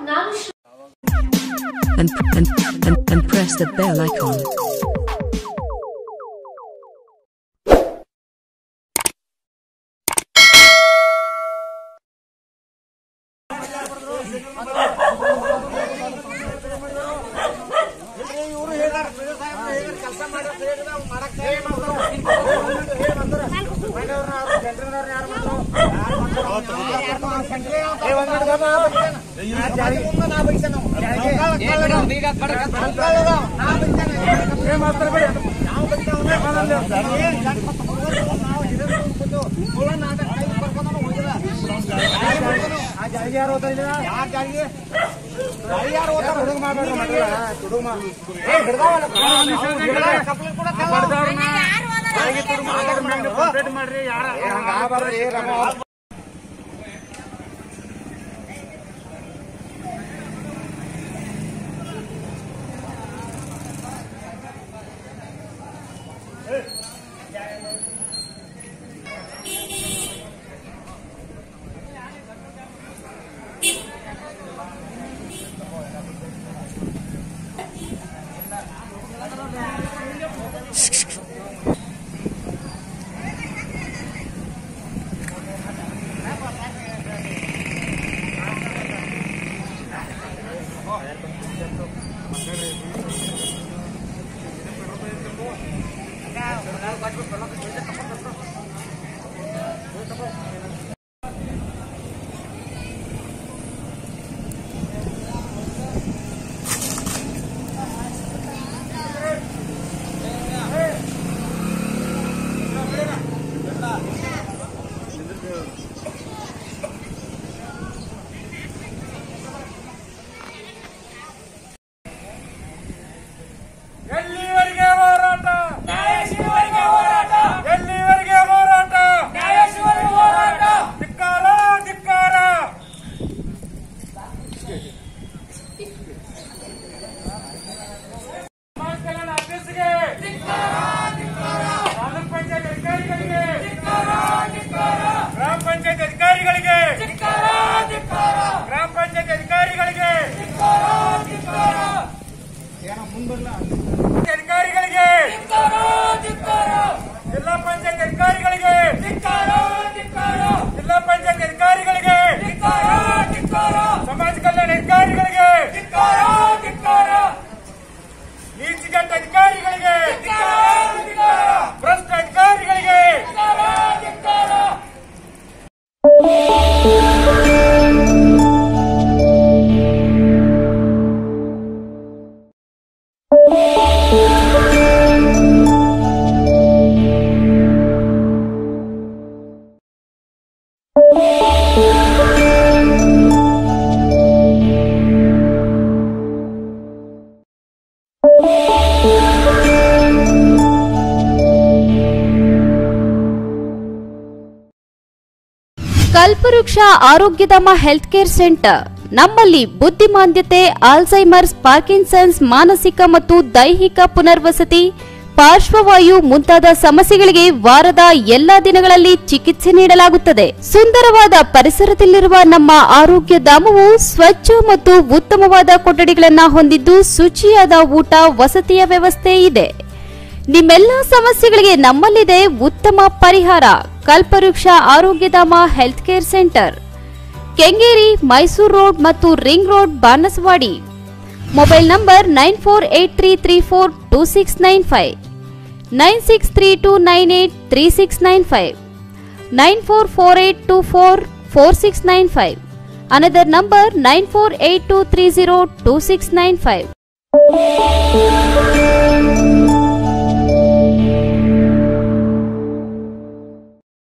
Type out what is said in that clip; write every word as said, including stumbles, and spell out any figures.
and, and, and, and press the bell icon. ಕಲ್ಪವೃಕ್ಷ Arogyadhama health care centre ನಮ್ಮಲ್ಲಿ ಬುದ್ಧಿಮಾಂದ್ಯತೆ, Alzheimer's, Parkinson's, ಮಾನಸಿಕ ಮತ್ತು ದೈಹಿಕ ಪುನರ್ವಸತಿ, ಪಾರ್ಶ್ವವಾಯು ಮುಂತಾದ ಸಮಸ್ಯೆಗಳಿಗೆ ವಾರದ ಎಲ್ಲಾ ದಿನಗಳಲ್ಲಿ ಚಿಕಿತ್ಸೆ ನೀಡಲಾಗುತ್ತದೆ. ಸುಂದರವಾದ ಪರಿಸರದಲ್ಲಿರುವ ನಮ್ಮ ಆರೋಗ್ಯ ಧಾಮವು ಸ್ವಚ್ಛ ಮತ್ತು ಉತ್ತಮವಾದ ಕೊಠಡಿಗಳನ್ನು ಹೊಂದಿದ್ದು ಶುಚಿಯಾದ ಊಟ, ವಸತಿಯ ವ್ಯವಸ್ಥೆ ಇದೆ. ನಿಮ್ಮೆಲ್ಲ ಸಮಸ್ಯೆಗಳಿಗೆ ನಮ್ಮಲ್ಲಿದೆ ಉತ್ತಮ ಪರಿಹಾರ. Kalpavriksha Arogyadhama health care centre, Kengeri, Mysore road ಮತ್ತು ring road, Banaswadi. Mobile number nine four eight three three four two six nine five, nine six three two nine eight three six nine five, nine four four eight two four four six nine five. Another number nine four eight two three zero two six nine five.